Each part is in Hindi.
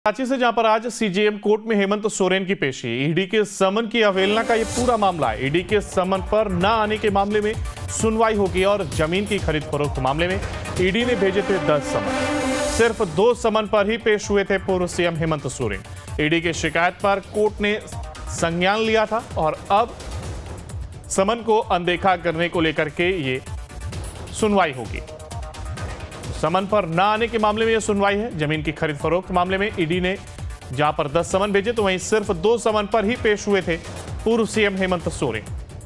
कराची से जहां पर आज सीजेएम कोर्ट में हेमंत सोरेन की पेशी, ईडी के समन की अवहेलना का ये पूरा मामला है। ईडी के समन पर न आने के मामले में सुनवाई होगी और जमीन की खरीद फरोख्त मामले में ईडी ने भेजे थे 10 समन। सिर्फ 2 समन पर ही पेश हुए थे पूर्व सीएम हेमंत सोरेन। ईडी की शिकायत पर कोर्ट ने संज्ञान लिया था और अब समन को अनदेखा करने को लेकर के ये सुनवाई होगी। समन पर न आने के मामले में यह सुनवाई है। जमीन की खरीद फरोख्त मामले में ईडी ने जहां पर 10 समन भेजे तो वहीं सिर्फ 2 समन पर ही पेश हुए थे पूर्व सीएम हेमंत सोरेन।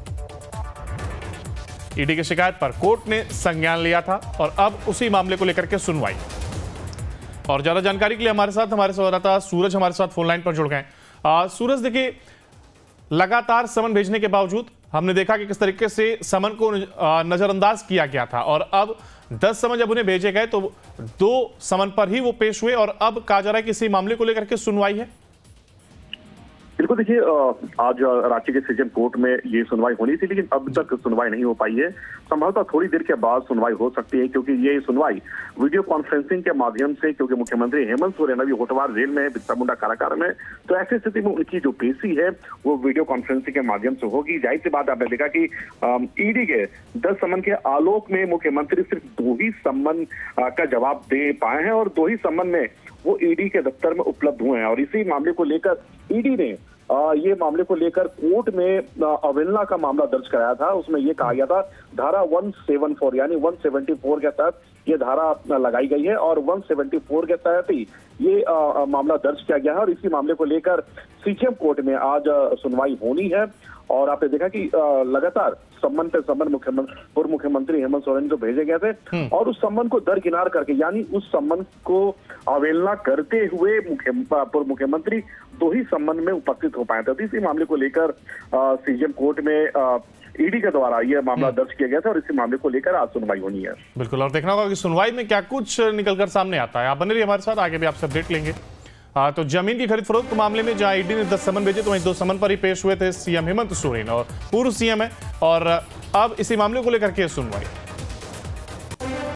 ईडी की शिकायत पर कोर्ट ने संज्ञान लिया था और अब उसी मामले को लेकर के सुनवाई। और ज्यादा जानकारी के लिए हमारे संवाददाता सूरज हमारे साथ फोन लाइन पर जुड़ गए। सूरज, देखिए, लगातार समन भेजने के बावजूद हमने देखा कि किस तरीके से समन को नजरअंदाज किया गया था और अब 10 समन जब उन्हें भेजे गए तो 2 समन पर ही वो पेश हुए और अब कहा जा रहा है कि इसी मामले को लेकर के सुनवाई है। बिल्कुल, देखिए, आज रांची के सीजेएम कोर्ट में ये सुनवाई होनी थी, लेकिन अब तक सुनवाई नहीं हो पाई है। संभवतः थोड़ी देर के बाद सुनवाई हो सकती है, क्योंकि ये सुनवाई वीडियो कॉन्फ्रेंसिंग के माध्यम से, क्योंकि मुख्यमंत्री हेमंत सोरेन अभी होटवार जेल में, बिरसा मुंडा कारागार में, तो ऐसी स्थिति में उनकी जो पेशी है वो वीडियो कॉन्फ्रेंसिंग के माध्यम से होगी। जाहिर सी बात, आपने देखा कि ईडी के 10 समन के आलोक में मुख्यमंत्री सिर्फ 2 ही समन का जवाब दे पाए हैं और 2 ही समन में वो ईडी के दफ्तर में उपलब्ध हुए हैं। और इसी मामले को लेकर ईडी ने ये मामले को लेकर कोर्ट में अवहेलना का मामला दर्ज कराया था। उसमें ये कहा गया था धारा 174 यानी 174 के तहत ये धारा लगाई गई है और 174 के तहत ही ये मामला दर्ज किया गया है और इसी मामले को लेकर सीजेएम कोर्ट में आज सुनवाई होनी है। और आपने देखा कि लगातार सम्मन पे सम्मन पूर्व मुख्यमंत्री हेमंत सोरेन को भेजे गए थे और उस सम्मन को दरकिनार करके, यानी उस सम्मन को अवहेलना करते हुए पूर्व मुख्यमंत्री 2 ही सम्मन में उपस्थित हो पाए थे। इसी मामले को लेकर सीजेएम कोर्ट में ईडी के द्वारा यह मामला दर्ज किया गया था और इसी मामले को लेकर आज सुनवाई होनी है। बिल्कुल, और देखना होगा कि सुनवाई में क्या कुछ निकलकर सामने आता है। आप बने रहिए हमारे साथ, आगे भी आपसे अपडेट लेंगे। तो जमीन की खरीद फरोख्त मामले में जहां ईडी ने 10 समन भेजे तो वहीं 2 समन पर ही पेश हुए थे सीएम हेमंत सोरेन और पूर्व सीएम है और अब इसी मामले को लेकर के सुनवाई।